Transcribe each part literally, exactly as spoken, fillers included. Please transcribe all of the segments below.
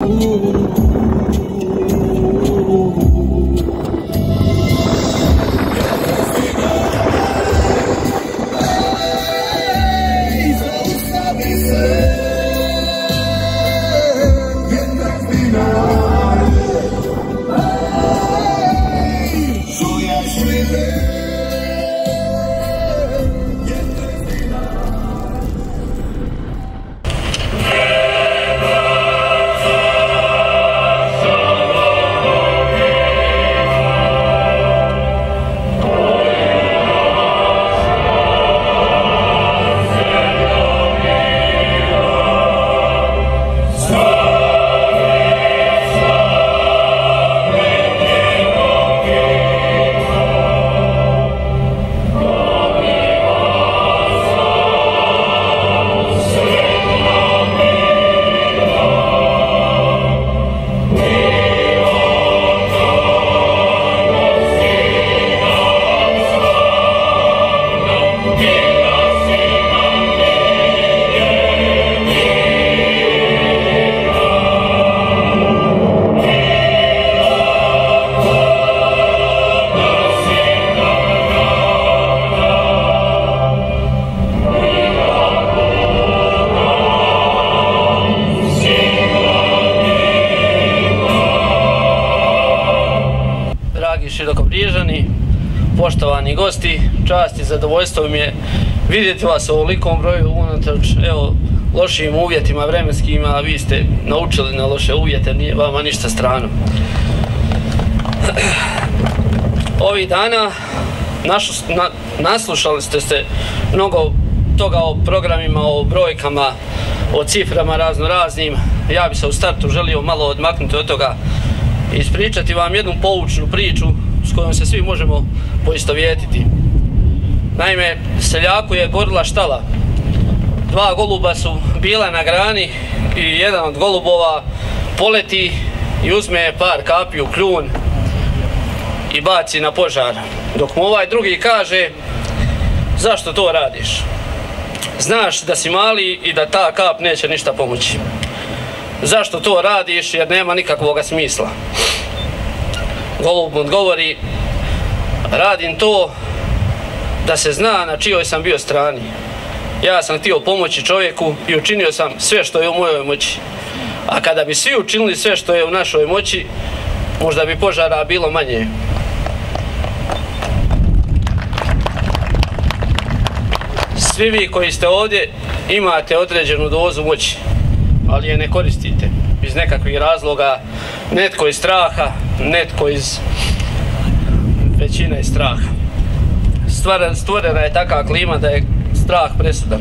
Širokobriježani, poštovani gosti, čast i zadovoljstvo mi je vidjeti vas u ovolikom broju unatoč evo lošim uvjetima vremenskim, a vi ste naučili na loše uvjete, nije vama ništa strano. Ovih dana našu, na, naslušali ste se mnogo toga o programima, o brojkama, o ciframa razno raznim. Ja bi se u startu želio malo odmaknuti od toga i ispričati vam jednu poučnu priču s kojom se svi možemo poistovjetiti. Naime, seljaku je gorila štala. Dva goluba su bila na grani i jedan od golubova poleti i uzme par kapi u kljun i baci na požar. Dok mu ovaj drugi kaže: zašto to radiš? Znaš da si mali i da ta kap neće ništa pomoći. Zašto to radiš? Jer nema nikakvog smisla. Golub mu odgovori: radim to da se zna na čijoj sam bio strani. Ja sam htio pomoći čovjeku i učinio sam sve što je u mojoj moći. A kada bi svi učinili sve što je u našoj moći, možda bi požara bilo manje. Svi vi koji ste ovdje imate određenu dozu moći, ali je ne koristite iz nekakvih razloga, netko iz straha, netko iz većine iz straha. Stvorena je takva klima da je strah presudan.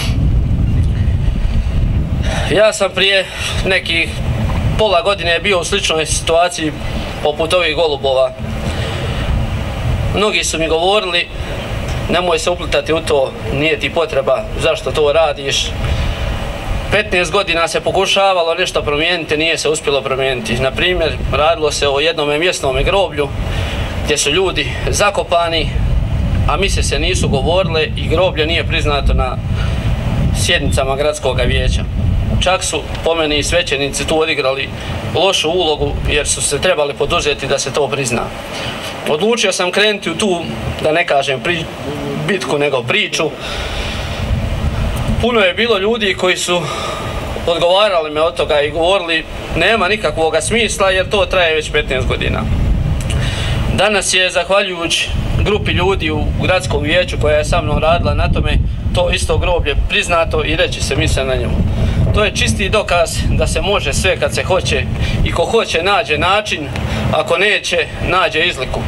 Ja sam prije nekih pola godine bio u sličnoj situaciji poput ovih golubova. Mnogi su mi govorili: nemoj se uplitati u to, nije ti potreba, zašto to radiš. petnaest godina se pokušavalo nešto promijeniti, nije se uspjelo promijeniti. Na primjer, radilo se o jednom mjesnom groblju gdje su ljudi zakopani, a mise se nisu govorile i groblje nije priznato na sjednicama gradskog vijeća. Čak su po meni i svećenici tu odigrali lošu ulogu jer su se trebali poduzeti da se to prizna. Odlučio sam krenuti u tu, da ne kažem pri, bitku, nego priču. Puno je bilo ljudi koji su odgovarali me od toga i govorili: nema nikakvog smisla jer to traje već petnaest godina. Danas je, zahvaljujući grupi ljudi u gradskom vijeću koja je sa mnom radila na tome, to isto groblje priznato i reći se mise na njemu. To je čisti dokaz da se može sve kad se hoće i ko hoće nađe način, ako neće nađe izliku.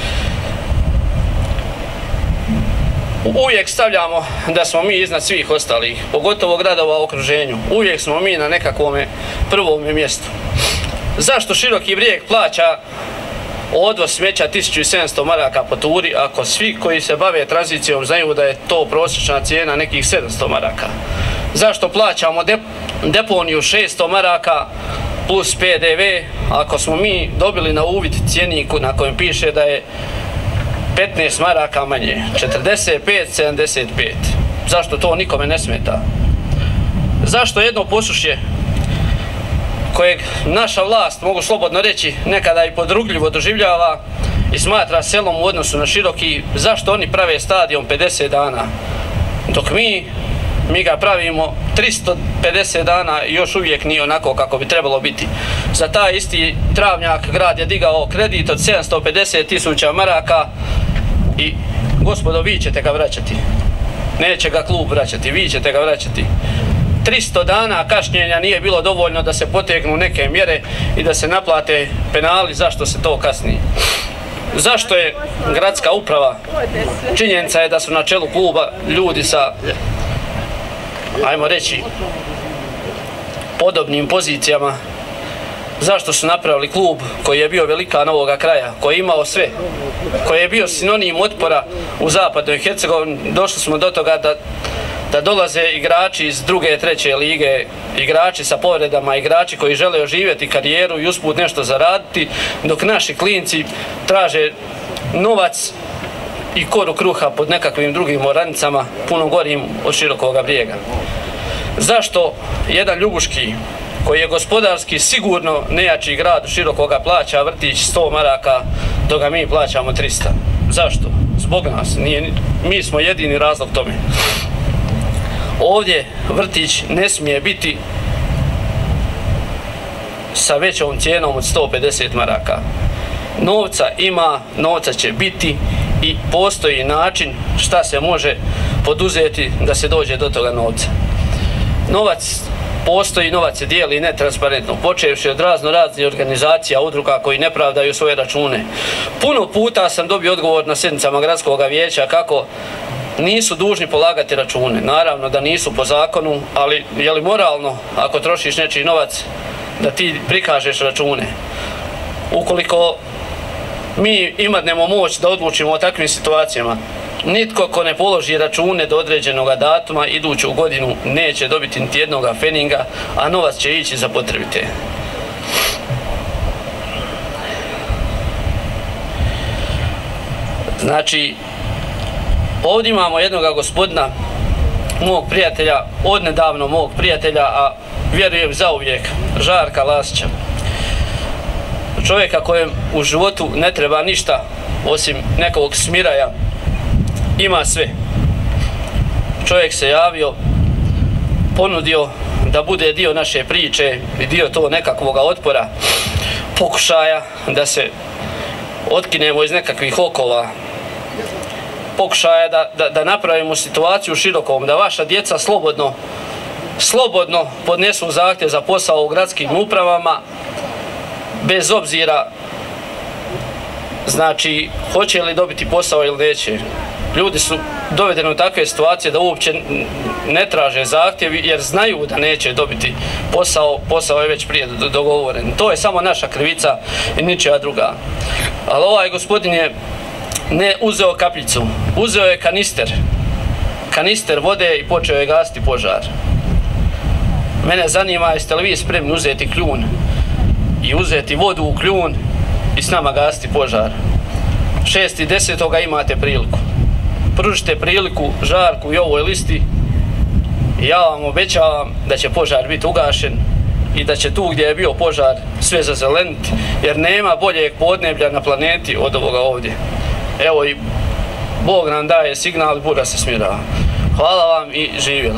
Uvijek stavljamo da smo mi iznad svih ostalih, pogotovo gradova u okruženju. Uvijek smo mi na nekakvom prvom mjestu. Zašto Široki Brijeg plaća odvoz smeća tisuću sedamsto maraka po turi, ako svi koji se bave tranzicijom znaju da je to prosječna cijena nekih sedamsto maraka? Zašto plaćamo dep deponiju šesto maraka plus P D V, ako smo mi dobili na uvid cjeniku na kojem piše da je petnaest maraka manje, četrdeset pet, sedamdeset pet. Zašto to nikome ne smeta? Zašto jedno posušje kojeg naša vlast, mogu slobodno reći, nekada i podrugljivo doživljava i smatra selom u odnosu na Široki, zašto oni prave stadion pedeset dana, dok mi, mi ga pravimo tristo pedeset dana i još uvijek nije onako kako bi trebalo biti. Za taj isti travnjak grad je digao kredit od sedamsto pedeset tisuća maraka i gospodo, vi ćete ga vraćati. Neće ga klub vraćati, vi ćete ga vraćati. tristo dana kašnjenja nije bilo dovoljno da se potegnu neke mjere i da se naplate penali zašto se to kasni. Zašto je gradska uprava? Činjenica je da su na čelu kluba ljudi sa, ajmo reći, podobnim pozicijama. Zašto su napravili klub koji je bio velikan ovoga kraja, koji je imao sve, koji je bio sinonim otpora u zapadnoj Hercegovini? Došli smo do toga da, da dolaze igrači iz druge, treće lige, igrači sa povredama, igrači koji žele oživjeti karijeru i usput nešto zaraditi, dok naši klinci traže novac i koru kruha pod nekakvim drugim oranicama, puno gorim od Širokoga Brijega. Zašto jedan Ljubuški, koji je gospodarski sigurno nejači grad Širokoga, plaća vrtić sto maraka, dok ga mi plaćamo trista? Zašto? Zbog nas. Nije, mi smo jedini razlog tome. Ovdje vrtić ne smije biti sa većom cijenom od sto pedeset maraka. Novca ima, novca će biti i postoji način šta se može poduzeti da se dođe do toga novca. Novac postoji, novac se dijeli netransparentno, počevši od razno raznih organizacija, udruga koji ne pravdaju svoje račune. Puno puta sam dobio odgovor na sjednicama gradskog vijeća kako nisu dužni polagati račune. Naravno da nisu po zakonu, ali je li moralno ako trošiš nečiji novac da ti prikažeš račune? Ukoliko mi imadnemo moć da odlučimo o takvim situacijama, nitko ko ne položi račune do određenog datuma iduću godinu neće dobiti niti jednoga feninga, a novac će ići za potrebite. Znači, ovdje imamo jednoga gospodina, mog prijatelja, odnedavno mog prijatelja, a vjerujem zauvijek, Žarka Lasića. Čovjeka kojem u životu ne treba ništa osim nekog smiraja, ima sve. Čovjek se javio, ponudio da bude dio naše priče i dio to nekakvoga otpora, pokušaja da se otkinemo iz nekakvih okova, pokušaja da, da, da napravimo situaciju Širokom, da vaša djeca slobodno, slobodno podnesu zahtjev za posao u gradskim upravama, bez obzira, znači, hoće li dobiti posao ili neće. Ljudi su dovedeni u takve situacije da uopće ne traže zahtjev jer znaju da neće dobiti posao, posao je već prije dogovoren. To je samo naša krivica i ničija druga. Ali ovaj gospodin je ne uzeo kapljicu, uzeo je kanister, kanister vode i počeo je gasiti požar. Mene zanima, jeste li vi spremni uzeti kljun i uzeti vodu u kljun i s nama gasiti požar? šestog desetog imate priliku. Pružite priliku Žarku i ovoj listi i ja vam obećavam da će požar biti ugašen i da će tu gdje je bio požar sve zazeleniti, jer nema boljeg podneblja na planeti od ovoga ovdje. Evo i Bog nam daje signal, bura se smirava. Hvala vam i živjeli.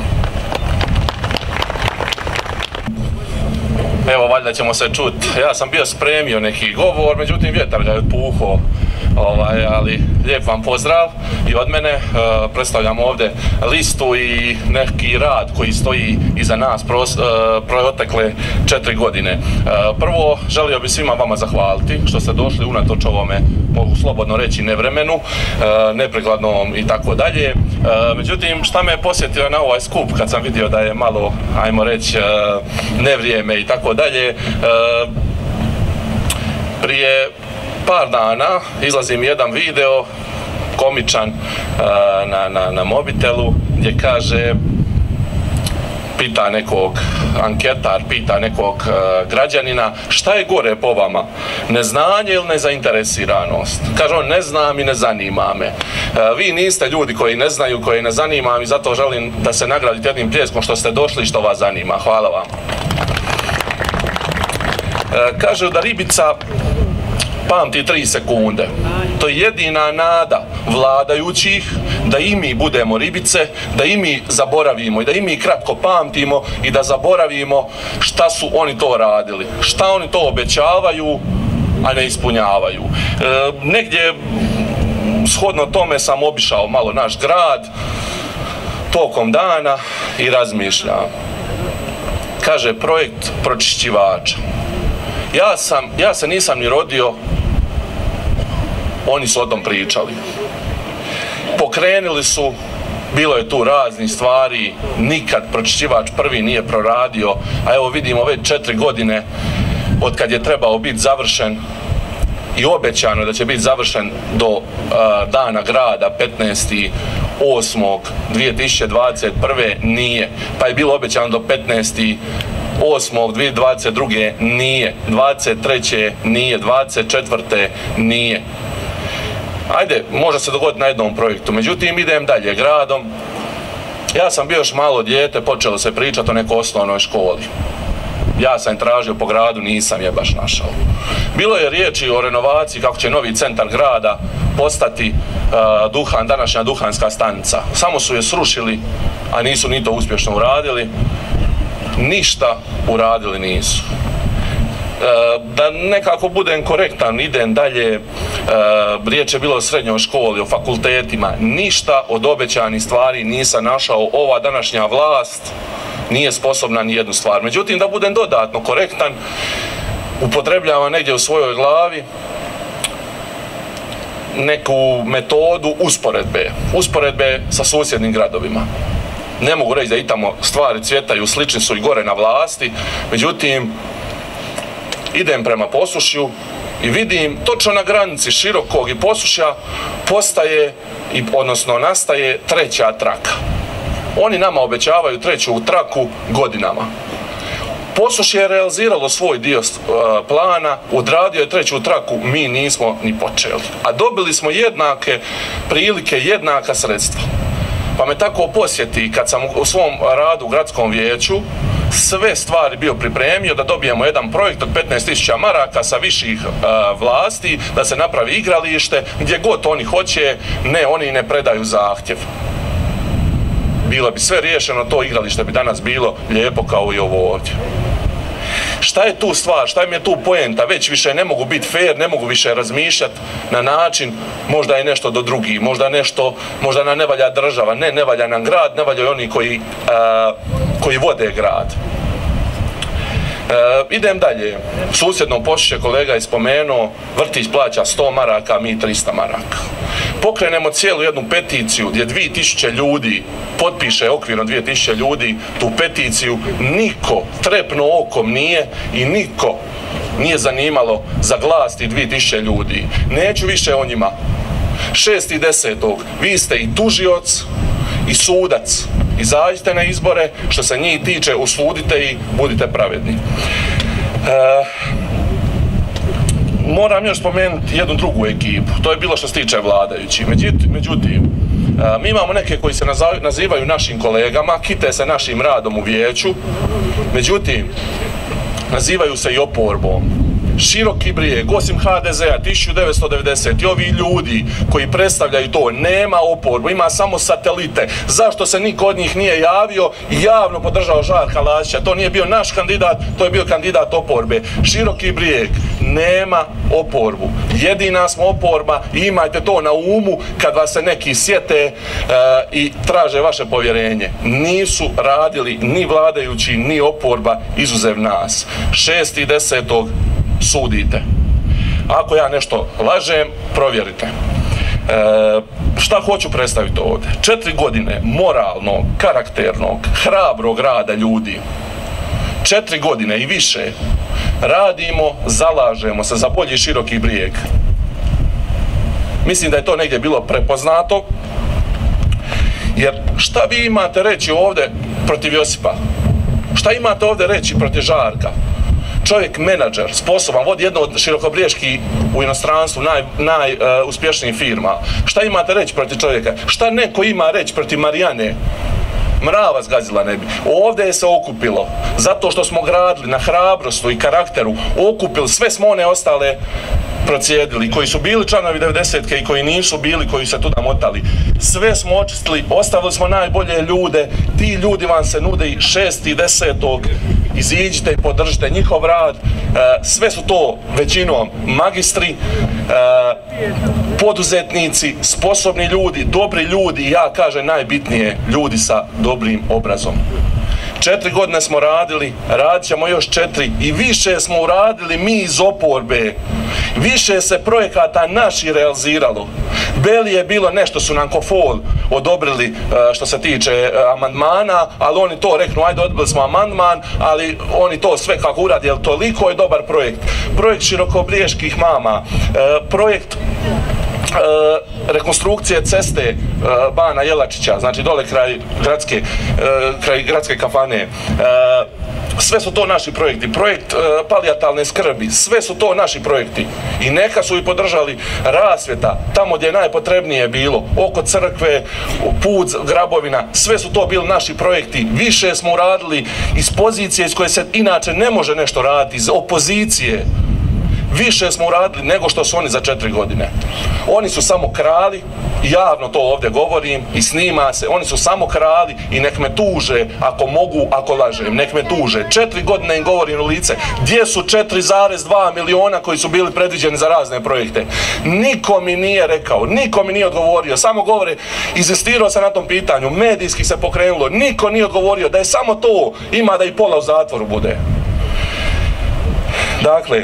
Evo, valjda ćemo se čuti. Ja sam bio spremio neki govor, međutim vjetar ga je puhao. Ovaj, ali lijep vam pozdrav i od mene. E, predstavljam ovdje listu i neki rad koji stoji iza nas pros, e, protekle četiri godine. E, prvo, želio bih svima vama zahvaliti što ste došli unatoč ovome, mogu slobodno reći, nevremenu, e, nepreglednom i tako dalje. E, međutim, šta me je posjetio na ovaj skup kad sam vidio da je malo, ajmo reći, e, nevrijeme i tako dalje. E, prije par dana izlazi mi jedan video komičan uh, na, na, na mobitelu gdje kaže, pita nekog anketar, pita nekog uh, građanina šta je gore po vama, neznanje ili nezainteresiranost. Kaže on, ne znam i ne zanima me. Uh, vi niste ljudi koji ne znaju, koji ne zanima i zato želim da se nagradite jednim pljeskom što ste došli i što vas zanima. Hvala vam. Kažu da ribica pamti tri sekunde. To je jedina nada vladajućih da i mi budemo ribice, da i mi zaboravimo i da i mi kratko pamtimo i da zaboravimo šta su oni to radili, šta oni to obećavaju, a ne ispunjavaju. E, negdje shodno tome sam obišao malo naš grad tokom dana i razmišljam. Kaže, projekt pročišćivača. Ja sam, ja se nisam ni rodio, oni su o tom pričali. Pokrenuli su, bilo je tu raznih stvari, nikad pročišćivač prvi nije proradio, a evo vidimo već četiri godine od kad je trebao biti završen i obećano da će biti završen do uh, dana grada petnaesti osmog dvije tisuće dvadeset prve nije, pa je bilo obećano do petnaesti osmog dvije tisuće dvadeset druge nije, dvadeset treće nije, dvadeset četvrte nije. Ajde, može se dogoditi na jednom projektu, međutim idem dalje gradom. Ja sam bio još malo dijete, počelo se pričati o nekoj osnovnoj školi. Ja sam tražio po gradu, nisam je baš našao. Bilo je riječi o renovaciji, kako će novi centar grada postati uh, duhan, današnja duhanska stanica. Samo su je srušili, a nisu ni to uspješno uradili. Ništa uradili nisu. Da nekako budem korektan, idem dalje, riječ je bilo o srednjoj školi, o fakultetima, ništa od obećanih stvari nisam našao. Ova današnja vlast nije sposobna ni jednu stvar. Međutim, da budem dodatno korektan, upotrebljavam negdje u svojoj glavi neku metodu usporedbe, usporedbe sa susjednim gradovima. Ne mogu reći da i tamo stvari cvjetaju, slični su i gore na vlasti, međutim, idem prema Posušju i vidim točno na granici Širokog i Posušja postaje, odnosno nastaje treća traka. Oni nama obećavaju treću traku godinama. Posušje je realiziralo svoj dio plana, odradio je treću traku, mi nismo ni počeli. A dobili smo jednake prilike, jednaka sredstva. Pa me tako posjeti kad sam u svom radu u gradskom vijeću sve stvari bio pripremio da dobijemo jedan projekt od petnaest tisuća maraka sa viših uh, vlasti, da se napravi igralište, gdje god oni hoće, ne, oni ne predaju zahtjev. Bilo bi sve riješeno, to igralište bi danas bilo lijepo kao i ovo ovdje. Šta je tu stvar, šta im je tu poenta, već više ne mogu biti fair, ne mogu više razmišljati na način, možda je nešto do drugih, možda nešto, možda nam ne valja država, ne, ne valja nam grad, ne valjaju oni koji, uh, koji vode grad. E, idem dalje. Susjedno Posušje, kolega je spomenuo, vrtić plaća sto maraka, mi trista maraka. Pokrenemo cijelu jednu peticiju gdje dvije tisuće ljudi potpiše, okvirno dvije tisuće ljudi tu peticiju, niko trepno okom nije i niko nije zanimalo za glas tih dvije tisuće ljudi. Neću više o njima. šestog desetog vi ste i tužioc i sudac. Izađite na izbore, što se njih tiče, usudite i budite pravedni. E, moram još spomenuti jednu drugu ekipu, to je bilo što se tiče vladajući. Međutim, međutim e, mi imamo neke koji se nazivaju našim kolegama, kite se našim radom u vijeću, međutim, nazivaju se i oporbom. Široki Brijeg, osim ha de zea, tisuću devetsto devedeset i ovi ljudi koji predstavljaju to, nema oporbu, ima samo satelite. Zašto se niko od njih nije javio i javno podržao Žarka Lazića? To nije bio naš kandidat, to je bio kandidat oporbe. Široki Brijeg nema oporbu. Jedina smo oporba i imajte to na umu kad vas se neki sjete uh, i traže vaše povjerenje. Nisu radili ni vladajući, ni oporba, izuzev nas. šestog desetog sudite. Ako ja nešto lažem, provjerite. E, šta hoću predstaviti ovdje? Četiri godine moralnog, karakternog, hrabrog rada ljudi. Četiri godine i više radimo, zalažemo se za bolji Široki Brijeg. Mislim da je to negdje bilo prepoznato. Jer šta vi imate reći ovdje protiv Josipa? Šta imate ovdje reći protiv Žarka? Čovjek menadžer, sposoban, vodi jedno od širokobrijeških u inostranstvu najuspješnijih naj, uh, firma. Šta imate reći protiv čovjeka? Šta neko ima reći protiv Marijane? mrava zgazila ne bi. Ovdje je se okupilo, zato što smo gradili na hrabrostu i karakteru, okupili, sve smo one ostale procijedili, koji su bili članovi devedesetke i koji nisu bili, koji se tuda motali. Sve smo očistili, ostavili smo najbolje ljude, ti ljudi vam se nude i šest i desetog iziđite i podržite njihov rad. Sve su to većinom magistri, poduzetnici, sposobni ljudi, dobri ljudi i ja kažem najbitnije, ljudi sa dobrim obrazom. Četiri godine smo radili, radit ćemo još četiri i više smo uradili mi iz oporbe. Više se projekata naši realiziralo. Beli je bilo nešto, su nam Kofol odobrili što se tiče amandmana, ali oni to reknu, ajde odbili smo amandman, ali oni to sve kako uradi, jer toliko je dobar projekt. Projekt Širokobrijeških mama, projekt rekonstrukcije ceste Bana Jelačića, znači dole kraj gradske, kraj gradske kafane. Sve su to naši projekti, projekt palijatalne skrbi, sve su to naši projekti. I neka su i podržali rasvjeta, tamo gdje je najpotrebnije bilo, oko crkve, put Grabovina, sve su to bili naši projekti. Više smo uradili iz pozicije iz koje se inače ne može nešto raditi, iz opozicije. Više smo uradili nego što su oni za četiri godine. Oni su samo krali, javno to ovdje govorim i snima se, oni su samo krali i nek me tuže ako mogu, ako lažem, nek me tuže. Četiri godine im govorim u lice, gdje su četiri zarez dva miliona koji su bili predviđeni za razne projekte. Niko mi nije rekao, niko mi nije odgovorio, samo govore, inzistirao sam na tom pitanju, medijski se pokrenulo, niko nije odgovorio da je samo to, ima da i pola u zatvoru bude. Dakle,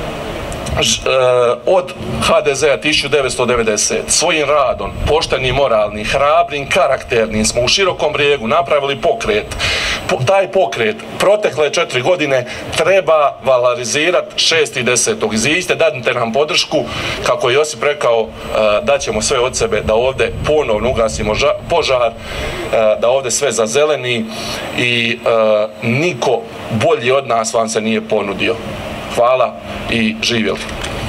od ha de zea tisuću devetsto devedeset svojim radom, poštenim, moralnim, hrabrim, karakternim smo u Širokom Brijegu napravili pokret. Po, taj pokret protekle četiri godine treba valorizirati šestog desetog Iziđite, dadite nam podršku, kako je Josip rekao, daćemo sve od sebe da ovdje ponovno ugasimo požar, da ovdje sve zazeleni i niko bolji od nas vam se nije ponudio. Hvala i živjeli.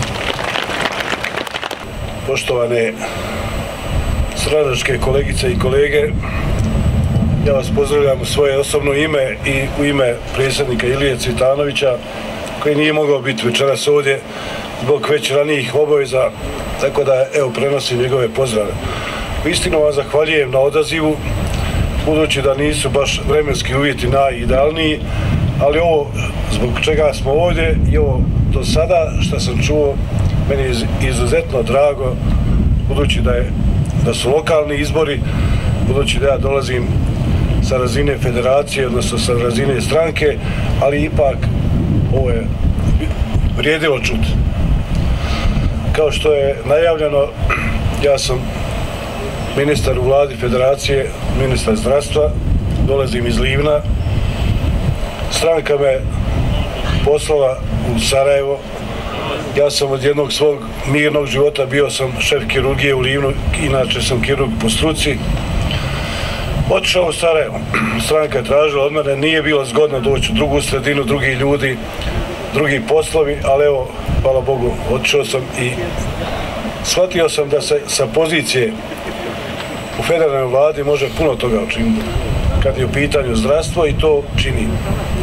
Poštovane stranačke kolegice i kolege, ja vas pozdravljam u svoje osobno ime i u ime predsjednika Ilije Cvitanovića, koji nije mogao biti večeras ovdje zbog već ranijih obaveza, tako da evo prenosim njegove pozdrave. Uistinu vam zahvaljujem na odazivu, budući da nisu baš vremenski uvjeti najidealniji, ali ovo zbog čega smo ovdje i ovo do sada što sam čuo, meni je izuzetno drago, budući da, je, da su lokalni izbori, budući da ja dolazim sa razine federacije, odnosno sa razine stranke, ali ipak ovo je vrijedilo čuti. Kao što je najavljeno, ja sam ministar u vladi federacije, ministar zdravstva, dolazim iz Livna. Stranka me poslala u Sarajevo. Ja sam od jednog svog mirnog života bio sam šef kirurgije u Livnu, inače sam kirurg po struci. Otišao u Sarajevo. Stranka je tražila od mene, nije bilo zgodno doći u drugu sredinu, drugi ljudi, drugi poslovi, ali evo, hvala Bogu, otišao sam i shvatio sam da se sa pozicije u federalnoj vladi može puno toga učiniti kad je u pitanju zdravstvo i to činim.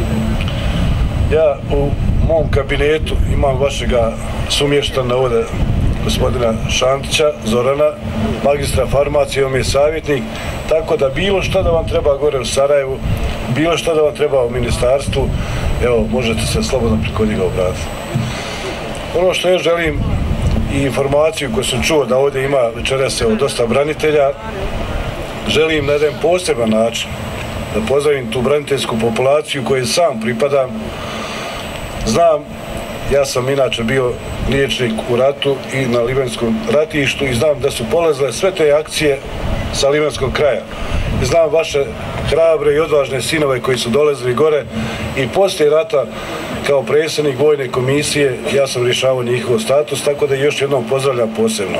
Ja u mom kabinetu imam vašega sumještana ovdje, gospodina Šantića, Zorana, magistra farmacije, on je savjetnik, tako da bilo što da vam treba gore u Sarajevu, bilo što da vam treba u ministarstvu, evo, možete se slobodno preko njega obratiti. Ono što još želim i informaciju koju sam čuo da ovdje ima večeras evo dosta branitelja, želim na jedan poseban način da pozdravim tu braniteljsku populaciju kojoj sam pripadam. Znam, ja sam inače bio liječnik u ratu i na Livanskom ratištu i znam da su polazile sve te akcije sa Livanskog kraja. I znam vaše hrabre i odvažne sinove koji su dolazili gore i poslije rata kao predsjednik vojne komisije ja sam rješavao njihov status, tako da još jednom pozdravljam posebno.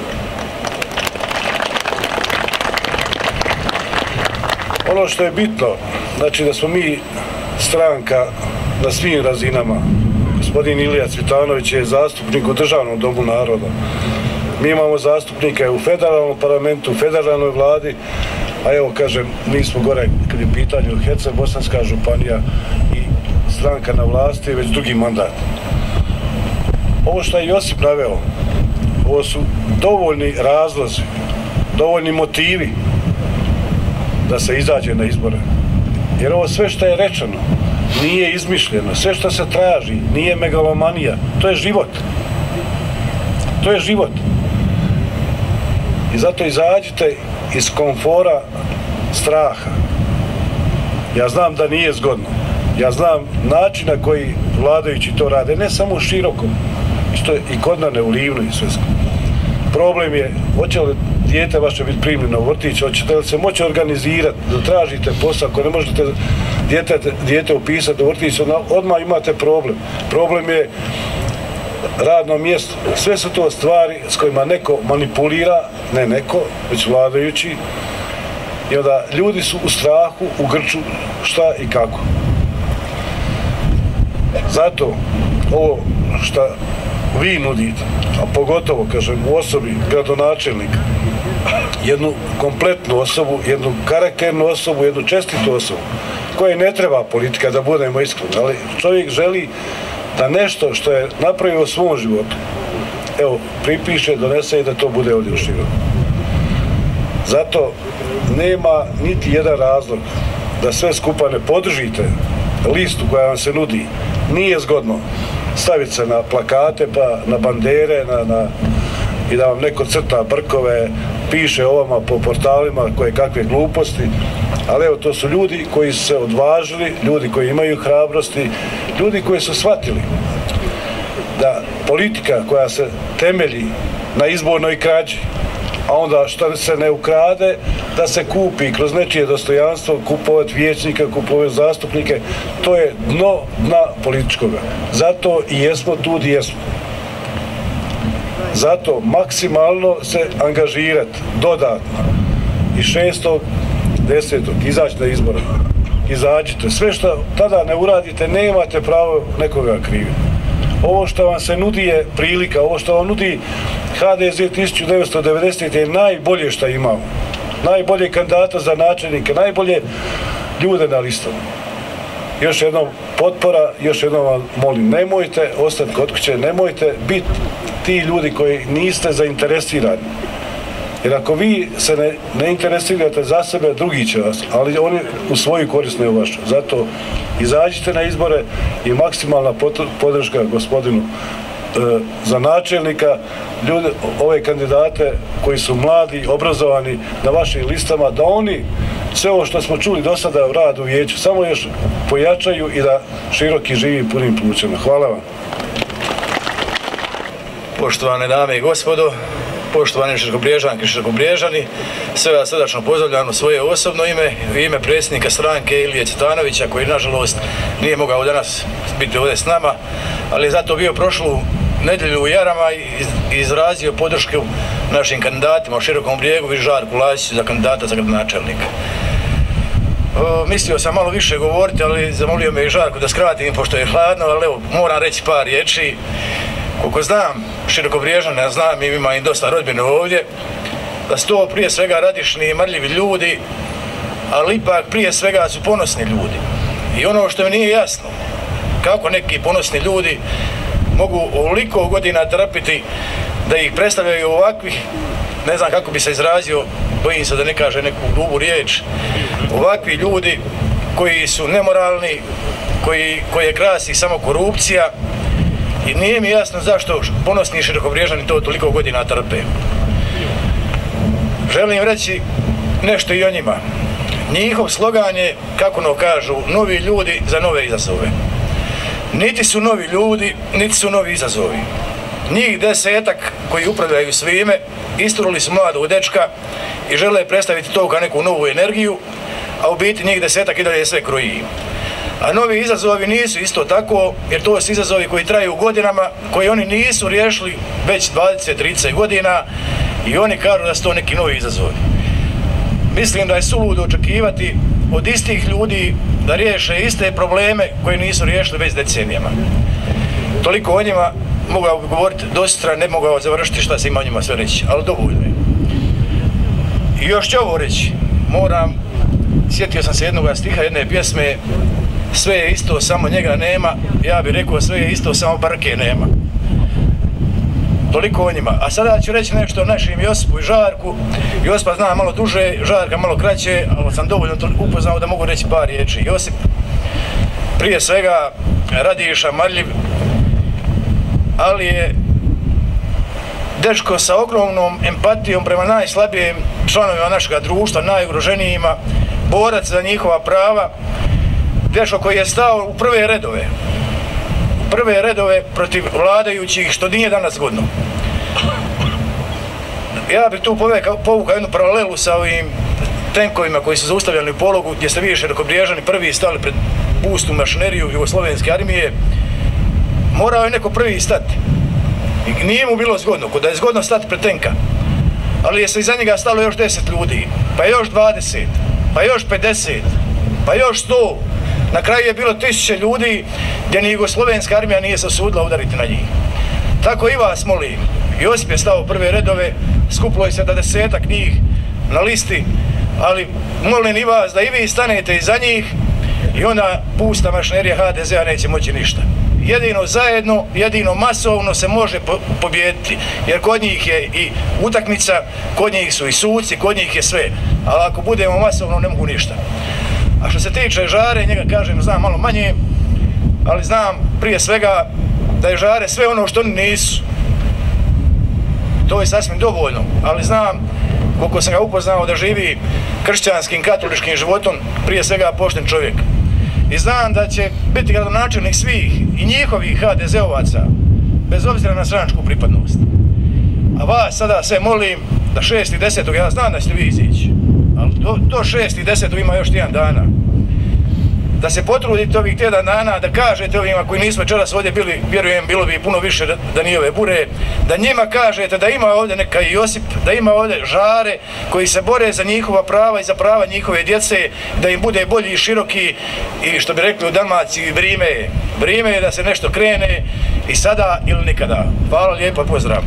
Ono što je bitno, znači da smo mi stranka na svim razinama. Gospodin Ilija Cvitanović je zastupnik u Državnom domu naroda. Mi imamo zastupnika u federalnom parlamentu, u federalnoj vladi, a evo kažem, mi smo gore kad je pitanju Herceg-Bosanska županija i stranka na vlasti već drugi mandat. Ovo što je Josip naveo, ovo su dovoljni razlozi, dovoljni motivi da se izađe na izbore. Jer ovo sve što je rečeno nije izmišljeno, sve što se traži nije megalomanija, to je život. To je život. I zato izađite iz komfora straha. Ja znam da nije zgodno. Ja znam način na koji vladajući to rade, ne samo u Širokom, što je i kod mene u Livnu i sve. Problem je, hoće li dijete vaše biti primljeno u vrtić, hoćete li se moći organizirati, da tražite posao, ako ne možete dijete, dijete upisati u vrtić, odmah imate problem. Problem je radno mjesto. Sve su to stvari s kojima neko manipulira, ne neko, već vladajući, i onda ljudi su u strahu, u grču, šta i kako. Zato ovo što vi nudite, a pogotovo, kažem, u osobi gradonačelnika, jednu kompletnu osobu, jednu karakternu osobu, jednu čestitu osobu, koje ne treba politika, da budemo iskreni, ali čovjek želi da nešto što je napravio u svom životu, evo, pripiše, donese i da to bude ovdje u Široku. Zato nema niti jedan razlog da sve skupa ne podržite listu koja vam se nudi. Nije zgodno staviti se na plakate, pa na bandere, na, na, i da vam neko crta brkove, piše o vama po portalima koje kakve gluposti, ali evo, to su ljudi koji su se odvažili, ljudi koji imaju hrabrosti, ljudi koji su shvatili da politika koja se temelji na izbornoj krađi, a onda što se ne ukrade, da se kupi kroz nečije dostojanstvo, kupovati vijećnika, kupovati zastupnike, to je dno dna političkoga. Zato i jesmo tu gdje jesmo. Zato maksimalno se angažirati dodatno i šestog desetog izaći na izbore. Izađite. Sve što tada ne uradite, nemate pravo nekoga kriviti. Ovo što vam se nudi je prilika, ovo što vam nudi ha de ze hiljadu devetsto devedesete je najbolje što imamo. Najbolje kandidata za načelnike, najbolje ljude na listama. Još jednom potpora, još jednom vam molim, nemojte ostati kod kuće, nemojte biti ti ljudi koji niste zainteresirani. Jer ako vi se ne, ne interesirate za sebe, drugi će vas, ali oni u svoju korist ne u vašu. Zato izađite na izbore i maksimalna podrška gospodinu e, za načelnika, ljude, ove kandidate koji su mladi, obrazovani na vašim listama, da oni sve ovo što smo čuli do sada u radu u vijeću samo još pojačaju i da Široki živi punim plućima. Hvala vam. Poštovane dame i gospodo, poštovani Širokobriježanke i Širokobriježani, sve vas srdačno pozdravljam u svoje osobno ime, u ime predsjednika stranke Ilije Cvitanovića, koji nažalost nije mogao danas biti ovdje s nama, ali je zato bio prošlu nedjelju u Jarama i izrazio podršku našim kandidatima u Širokom Brijegu i Žarku Lasiću za kandidata za gradonačelnika. Mislio sam malo više govoriti, ali zamolio me i Žarku da skratim, pošto je hladno, ali evo, moram reći par riječi. Koliko znam Širokobriježane, ja znam, ima i dosta rodbine ovdje, da su to prije svega radišni i marljivi ljudi, ali ipak prije svega su ponosni ljudi. I ono što mi nije jasno, kako neki ponosni ljudi mogu ovoliko godina trpiti da ih predstavljaju ovakvih, ne znam kako bi se izrazio, bojim se da ne kaže neku grubu riječ, ovakvi ljudi koji su nemoralni, koji, koje krasi samo korupcija, i nije mi jasno zašto ponosni Širokobriježani to toliko godina trpe. Želim reći nešto i o njima. Njihov slogan je, kako no kažu, novi ljudi za nove izazove. Niti su novi ljudi, niti su novi izazovi. Njih desetak koji upravljaju svime, isturili su mladog dečka i žele predstaviti to kao neku novu energiju, a u biti njih desetak i dalje sve kroji. A novi izazovi nisu isto tako, jer to su izazovi koji traju godinama, koji oni nisu riješili već dvadeset do trideset godina i oni kažu da su to neki novi izazovi. Mislim da je suludo očekivati od istih ljudi da riješe iste probleme koje nisu riješili već decenijama. Toliko o njima mogao bi govoriti dosta, ne mogao završiti šta se ima o njima sve reći, ali dovoljno je. I još ću ovo reći, moram, sjetio sam se jednog stiha, jedne pjesme, sve je isto, samo njega nema, ja bih rekao sve je isto, samo Brke nema. Toliko o njima. A sada ću reći nešto o našim Josipu i Žarku. Josipa zna malo duže, Žarka malo kraće, ali sam dovoljno upoznao da mogu reći par riječi. Josip, prije svega, radiša, marljiv, ali je dečko sa ogromnom empatijom prema najslabijim članovima našega društva, najugroženijima, borac za njihova prava, dečko koji je stao u prve redove, u prve redove protiv vladajućih, što nije danas zgodno. Ja bih tu povukao jednu paralelu sa ovim tenkovima koji su zaustavljali u Pologu, gdje ste vi Širokobriježani prvi stali pred pustu mašineriju Jugoslovenske armije. Morao je neko prvi stati. I nije mu bilo zgodno, da je zgodno stati pred tenka. Ali je se iza njega stalo još deset ljudi, pa još dvadeset, pa još pedeset, pa još sto. Na kraju je bilo tisuće ljudi gdje ni Jugoslovenska armija nije se osudila udariti na njih. Tako i vas molim, Josip je stao u prve redove, skupilo je se da desetak njih na listi, ali molim i vas da i vi stanete iza njih i onda pusta mašinerija ha de zea neće moći ništa. Jedino zajedno, jedino masovno se može po pobijediti, jer kod njih je i utakmica, kod njih su i suci, kod njih je sve, ali ako budemo masovno ne mogu ništa. A što se tiče Žare, njega kažem znam malo manje, ali znam prije svega da je Žare sve ono što oni nisu. To je sasvim dovoljno, ali znam koliko sam ga upoznao da živi kršćanskim, katoličkim životom, prije svega pošten čovjek. I znam da će biti gradonačelnik svih i njihovih ha de zeovaca, bez obzira na stranačku pripadnost. A vas sada sve molim da šestog desetog, ja znam da ćete vi izići, ali do, do šestog desetog ima još tjedan dana. Da se potrudite ovih tjedan dana, da kažete ovima koji nismo večeras ovdje bili, vjerujem bilo bi puno više da nije ove bure, da njima kažete da ima ovdje neka i Josip, da ima ovdje Žare koji se bore za njihova prava i za prava njihove djece, da im bude bolji i široki i što bi rekli u Dalmaciji, vrime je. Vrime je da se nešto krene i sada ili nikada. Hvala lijepo, pozdrav.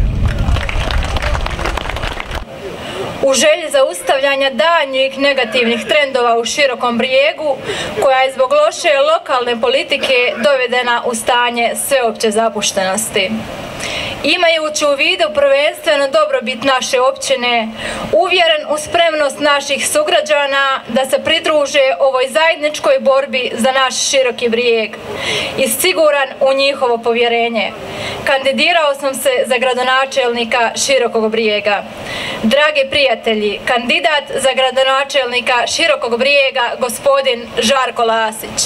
U želji zaustavljanja daljnjih negativnih trendova u Širokom Brijegu, koja je zbog loše lokalne politike dovedena u stanje sveopće zapuštenosti. Imajući u vidu prvenstveno dobrobit naše općine, uvjeren u spremnost naših sugrađana da se pridruže ovoj zajedničkoj borbi za naš Široki Brijeg i siguran u njihovo povjerenje, kandidirao sam se za gradonačelnika Širokog Brijega. Dragi prijatelji, kandidat za gradonačelnika Širokog Brijega, gospodin Žarko Lasić.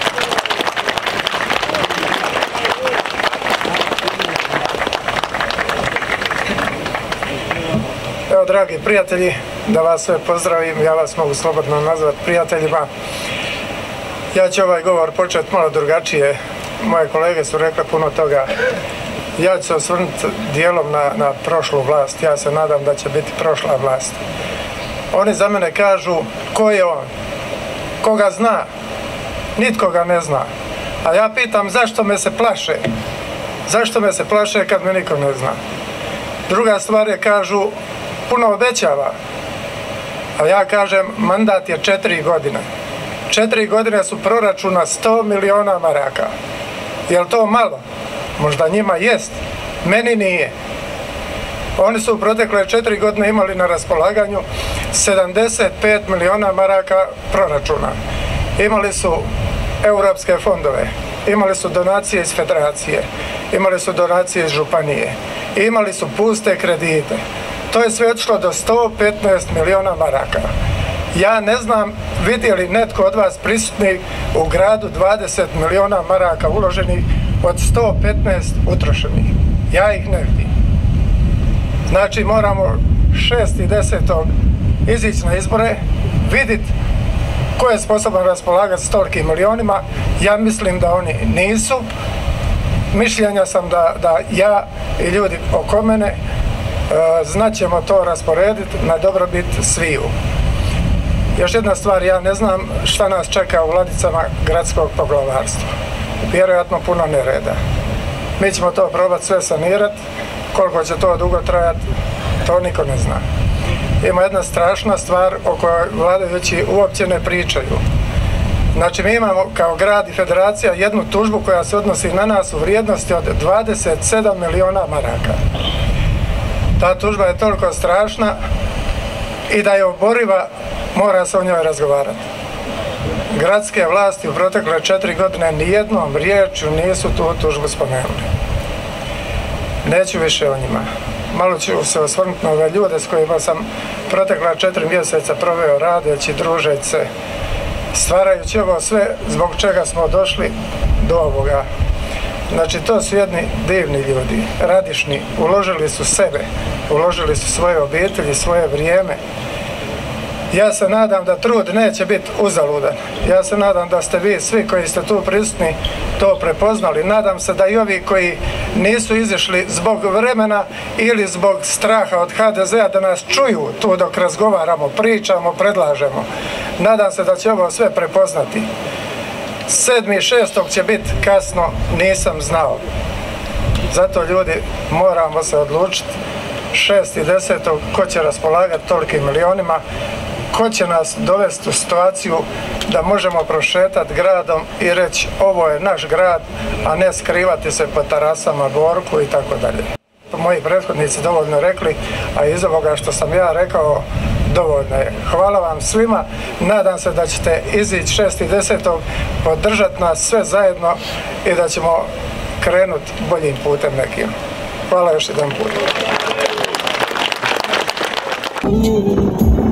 Evo, dragi prijatelji, da vas sve pozdravim, ja vas mogu slobodno nazvati prijateljima. Ja ću ovaj govor početi malo drugačije, moje kolege su rekli puno toga. Ja ću se osvrnuti dijelom na, na prošlu vlast, ja se nadam da će biti prošla vlast. Oni za mene kažu, ko je on? Koga zna? Nitko ga ne zna. A ja pitam zašto me se plaše? Zašto me se plaše kad me niko ne zna? Druga stvar je, kažu, puno obećava. A ja kažem, mandat je četiri godine. Četiri godine su proračuna sto miliona maraka. Je li to malo? Možda njima jest. Meni nije. Oni su u protekle četiri godine imali na raspolaganju sedamdeset pet miliona maraka proračuna. Imali su europske fondove, imali su donacije iz federacije, imali su donacije iz županije, imali su puste kredite. To je sve otišlo do sto petnaest miliona maraka. Ja ne znam, vidi li netko od vas prisutni u gradu dvadeset miliona maraka uloženih od sto petnaest utrošenih. Ja ih ne vidim. Znači moramo šestog desetog izići na izbore, vidjeti ko je sposoban raspolagati s tolikim milionima. Ja mislim da oni nisu. Mišljenja sam da, da ja i ljudi oko mene e, znaćemo to rasporediti na dobrobit sviju. Još jedna stvar, ja ne znam šta nas čeka u ladicama gradskog poglavarstva. Vjerojatno puno nereda. Mi ćemo to probati sve sanirati. Koliko će to dugo trajati, to niko ne zna. ima jedna strašna stvar o kojoj vladajući uopće ne pričaju. Znači, mi imamo kao grad i federacija jednu tužbu koja se odnosi na nas u vrijednosti od dvadeset sedam miliona maraka. Ta tužba je toliko strašna i da je oboriva, mora se o njoj razgovarati. Gradske vlasti u protekle četiri godine nijednom riječju nisu tu tužbu spomenuli. Neću više o njima. Malo ću se osvrnuti na ove ljude s kojima sam protekla četiri mjeseca proveo radeći, družeći se, stvarajući ovo sve zbog čega smo došli do ovoga. Znači, to su jedni divni ljudi, radišni, uložili su sebe, uložili su svoje obitelji, svoje vrijeme. Ja se nadam da trud neće biti uzaludan. Ja se nadam da ste vi svi koji ste tu prisutni to prepoznali. Nadam se da i ovi koji nisu izišli zbog vremena ili zbog straha od ha de zea da nas čuju tu dok razgovaramo, pričamo, predlažemo. Nadam se da će ovo sve prepoznati. sedmi šestog će biti kasno, nisam znao. Zato ljudi moramo se odlučiti. šesti desetog ko će raspolagati tolikim milionima, ko će nas dovesti u situaciju da možemo prošetati gradom i reći ovo je naš grad, a ne skrivati se po terasama, Borku i tako dalje. Moji prethodnici dovoljno rekli, a iz ovoga što sam ja rekao dovoljno je. Hvala vam svima, nadam se da ćete izići šesti desetog podržati nas sve zajedno i da ćemo krenuti boljim putem nekim. Hvala još jedan put.